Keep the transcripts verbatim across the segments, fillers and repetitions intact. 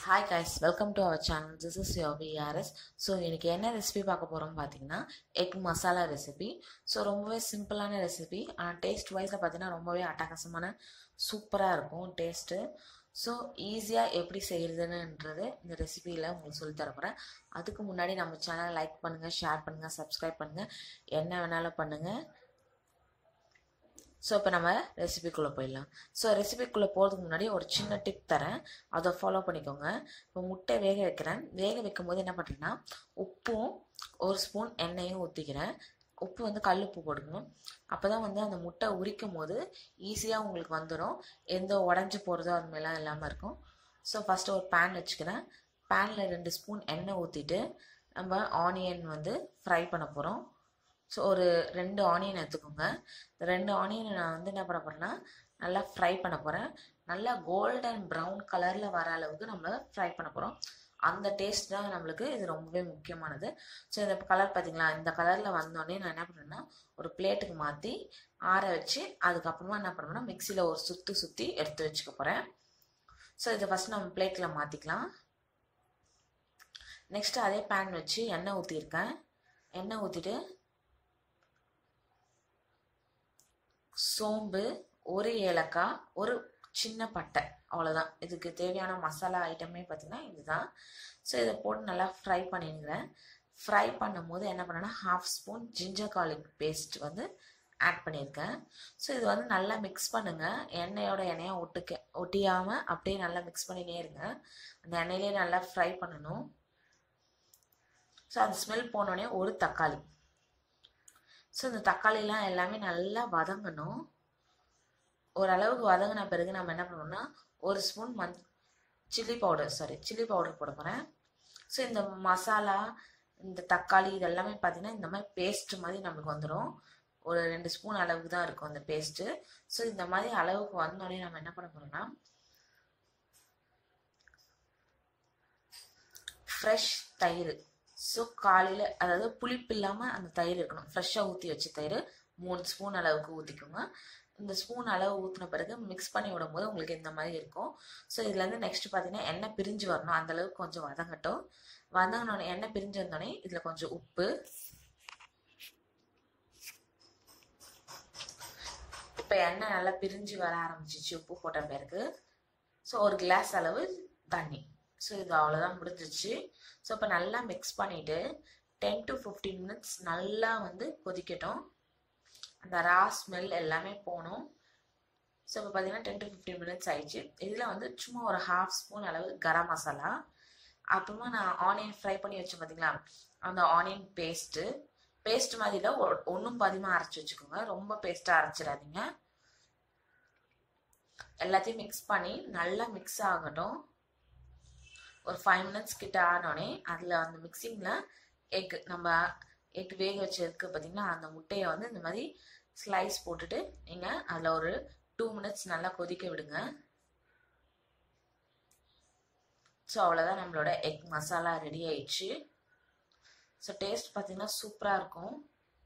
Hi guys, welcome to our channel. This is your V R S. So இன்னைக்கு என்ன recipe பார்க்க போகிறோம்னு பார்த்தீங்கன்னா எக் மசாலா ரெசிபி. ஸோ ரொம்பவே சிம்பிளான ரெசிபி, ஆனால் டேஸ்ட் வைஸில் பார்த்தீங்கன்னா ரொம்பவே அட்டகாசமான சூப்பராக இருக்கும் டேஸ்ட்டு. ஸோ ஈஸியாக எப்படி செய்கிறதுன்றது இந்த ரெசிபியில் உங்களுக்கு சொல்லி தரப்போகிறேன். அதுக்கு முன்னாடி நம்ம சேனலை லைக் பண்ணுங்கள், ஷேர் பண்ணுங்கள், சப்ஸ்கிரைப் பண்ணுங்கள், என்ன வேணாலும் பண்ணுங்கள். ஸோ இப்போ நம்ம ரெசிபிக்குள்ளே போயிடலாம். ஸோ ரெசிபிக்குள்ளே போகிறதுக்கு முன்னாடி ஒரு சின்ன டிப் தரேன், அதை ஃபாலோ பண்ணிக்கோங்க. இப்போ முட்டை வேக வைக்கிறேன். வேக வைக்கும் போது என்ன பண்ணுறேன்னா உப்பும் ஒரு ஸ்பூன் எண்ணெயும் ஊற்றிக்கிறேன். உப்பு வந்து கல் உப்பு போட்டுக்கணும். அப்போ தான் வந்து அந்த முட்டை உரிக்கும் போது ஈஸியாக உங்களுக்கு வந்துடும், எந்த உடஞ்சி போகிறதோ அது மாதிரிலாம் இல்லாமல் இருக்கும். ஸோ ஃபஸ்ட்டு ஒரு பேன் வச்சுக்கிறேன். பேனில் ரெண்டு ஸ்பூன் எண்ணெய் ஊற்றிட்டு நம்ம ஆனியன் வந்து ஃப்ரை பண்ண போகிறோம். ஸோ ஒரு ரெண்டு ஆனியன் எடுத்துக்கோங்க. இந்த ரெண்டு ஆனியனை நான் வந்து என்ன பண்ண போகிறேன்னா நல்லா ஃப்ரை பண்ண போகிறேன். நல்லா கோல்டன் ப்ரௌன் கலரில் வர அளவுக்கு நம்ம ஃப்ரை பண்ண போகிறோம். அந்த டேஸ்ட் தான் நம்மளுக்கு இது ரொம்பவே முக்கியமானது. ஸோ இந்த கலர் பார்த்திங்களா, இந்த கலரில் வந்தோடனே நான் என்ன பண்ணுறேன்னா ஒரு பிளேட்டுக்கு மாற்றி ஆற வச்சு அதுக்கப்புறமா என்ன பண்ணுறேன்னா மிக்சியில் ஒரு சுற்றி சுற்றி எடுத்து வச்சுக்க போகிறேன். ஸோ இதை ஃபஸ்ட் நம்ம பிளேட்டில் மாற்றிக்கலாம். நெக்ஸ்ட்டு அதே பேன் வச்சு எண்ணெய் ஊற்றிருக்கேன். எண்ணெய் ஊற்றிட்டு சோம்பு, ஒரு ஏலக்காய், ஒரு சின்ன பட்டை, அவ்வளோதான். இதுக்கு தேவையான மசாலா ஐட்டமே பார்த்திங்கன்னா இதுதான். ஸோ இதை போட்டு நல்லா ஃப்ரை பண்ணிடுறேன். ஃப்ரை பண்ணும் போது என்ன பண்ணேன்னா half spoon ginger garlic paste வந்து ஆட் பண்ணியிருக்கேன். ஸோ இது வந்து நல்லா மிக்ஸ் பண்ணுங்கள். எண்ணெயோட எண்ணெயாக ஒட்டுக்க ஒட்டியாமல் அப்படியே நல்லா மிக்ஸ் பண்ணினே இருங்க. அந்த எண்ணெயிலே நல்லா ஃப்ரை பண்ணணும். ஸோ அந்த ஸ்மெல் போனோடனே ஒரு தக்காளி. ஸோ இந்த தக்காளிலாம் எல்லாமே நல்லா வதங்கணும். ஓரளவுக்கு வதங்கின பிறகு நம்ம என்ன பண்ணணும்னா ஒரு ஸ்பூன் மண் chilli powder sorry chilli powder போட போகிறேன். ஸோ இந்த மசாலா, இந்த தக்காளி இதெல்லாமே பார்த்திங்கன்னா இந்த மாதிரி பேஸ்ட் மாதிரி நம்மளுக்கு வந்துடும். ஒரு ரெண்டு ஸ்பூன் அளவுக்கு தான் இருக்கும் அந்த பேஸ்ட்டு. ஸோ இந்த மாதிரி அளவுக்கு வந்தோடனே நம்ம என்ன பண்ண போகிறோம்னா ஃப்ரெஷ் தயிர். ஸோ காலையில் அதாவது புளிப்பு இல்லாமல் அந்த தயிர் இருக்கணும். ஃப்ரெஷ்ஷாக ஊற்றி வச்ச தயிர் மூணு ஸ்பூன் அளவுக்கு ஊற்றிக்கோங்க. இந்த ஸ்பூன் அளவு ஊற்றின பிறகு மிக்ஸ் பண்ணி விடும் போது உங்களுக்கு இந்த மாதிரி இருக்கும். ஸோ இதுலேருந்து நெக்ஸ்ட் பார்த்தீங்கன்னா எண்ணெய் பிரிஞ்சு வரணும். அந்தளவுக்கு கொஞ்சம் வதங்கட்டும். வதங்கினோடனே எண்ணெய் பிரிஞ்சு வந்தோடனே இதில் கொஞ்சம் உப்பு, இப்போ எண்ணெய் நல்லா பிரிஞ்சு வர ஆரம்பிச்சிச்சு உப்பு போட்ட பிறகு. ஸோ ஒரு கிளாஸ் அளவு தண்ணி. ஸோ இது அவ்வளோதான், முடிஞ்சிச்சு. ஸோ இப்போ நல்லா மிக்ஸ் பண்ணிவிட்டு டென் டு ஃபிஃப்டீன் மினிட்ஸ் நல்லா வந்து கொதிக்கட்டும். அந்த ரா ஸ்மெல் எல்லாமே போகணும். ஸோ இப்போ பார்த்தீங்கன்னா டென் டு ஃபிஃப்டீன் மினிட்ஸ் ஆயிடுச்சு. இதில் வந்து சும்மா ஒரு ஹாஃப் ஸ்பூன் அளவு கரம் மசாலா, அப்புறமா நான் ஆனியன் ஃப்ரை பண்ணி வச்சேன் பார்த்தீங்களா, அந்த ஆனியன் பேஸ்ட்டு பேஸ்ட் மாதிரியில் ஒன்றும் பாதியமாக அரைச்சி வச்சுக்கோங்க. ரொம்ப பேஸ்ட்டாக அரைச்சிடாதீங்க. எல்லாத்தையும் மிக்ஸ் பண்ணி நல்லா மிக்ஸ் ஆகட்டும். ஒரு ஃபைவ் மினிட்ஸ் கிட்ட ஆனோடனே அதில் அந்த மிக்சிங்கில் எக் நம்ம எக் வேக வச்சதுக்கு பார்த்திங்கன்னா அந்த முட்டையை வந்து இந்த மாதிரி ஸ்லைஸ் போட்டுட்டு நீங்கள் அதில் ஒரு டூ மினிட்ஸ் நல்லா கொதிக்க விடுங்க. ஸோ அவ்வளோதான், நம்மளோட எக் மசாலா ரெடி ஆயிடுச்சு. ஸோ டேஸ்ட் பார்த்திங்கன்னா சூப்பராக இருக்கும்.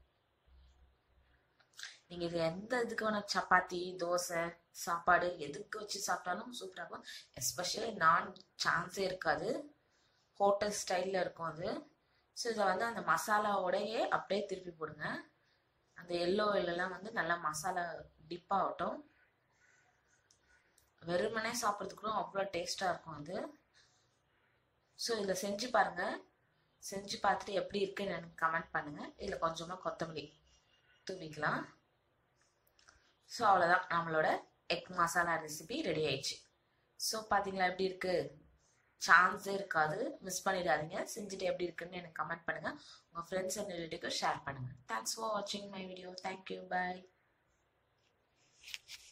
நீங்கள் இது எந்த இதுக்கு வேணால் சப்பாத்தி, தோசை, சாப்பாடு எதுக்கு வச்சு சாப்பிட்டாலும் சூப்பராக இருக்கும். எஸ்பெஷலி நான் சான்ஸே இருக்காது, ஹோட்டல் ஸ்டைலில் இருக்கும் அது. ஸோ இதை வந்து அந்த மசாலாவோடையே அப்படியே திருப்பி போடுங்க. அந்த எல்லோ எல்லாம் வந்து நல்லா மசாலா டிப் ஆகட்டும். வெறுமனே சாப்பிட்றதுக்கும் அவ்வளோ டேஸ்ட்டாக இருக்கும் அது. ஸோ இதில் செஞ்சு பாருங்கள். செஞ்சு பார்த்துட்டு எப்படி இருக்குன்னு எனக்கு கமெண்ட் பண்ணுங்கள். இதில் கொஞ்சமாக கொத்தமல்லி தூவிக்கலாம். ஸோ அவ்வளோதான், நம்மளோட எக் மசாலா ரெசிபி ரெடி ஆயிடுச்சு. ஸோ பார்த்தீங்களா எப்படி இருக்குது, சான்ஸே இருக்காது. மிஸ் பண்ணிடாதீங்க. செஞ்சுட்டு எப்படி இருக்குன்னு எனக்கு கமெண்ட் பண்ணுங்கள். உங்கள் ஃப்ரெண்ட்ஸ் அண்ட் ரிலேட்டிவ்க்கு ஷேர் பண்ணுங்கள். தேங்க்ஸ் ஃபார் வாட்சிங் மை வீடியோ. Thank you, bye.